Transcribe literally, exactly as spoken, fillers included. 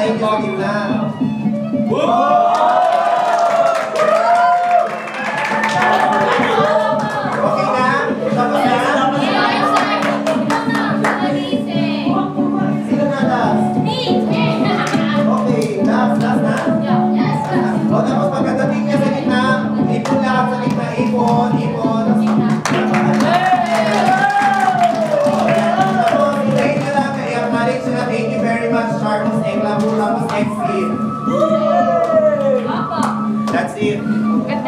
inyo sa gitna. Okay na? Tapos na? Sino na last? Okay, last, last na? O tapos pagkadating niya sa gitna, ipon lahat sa gitna, ipon, ipon. Thank you very much, Charles and Labu Ramos X P. That's it.